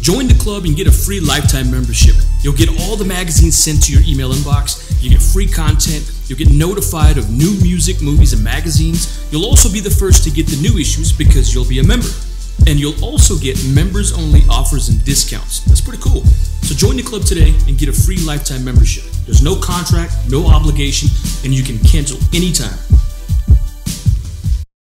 join the club and get a free lifetime membership. You'll get all the magazines sent to your email inbox. You get free content. You'll get notified of new music, movies, and magazines. You'll also be the first to get the new issues because you'll be a member. And you'll also get members-only offers and discounts. That's pretty cool. So join the club today and get a free lifetime membership. There's no contract, no obligation, and you can cancel anytime.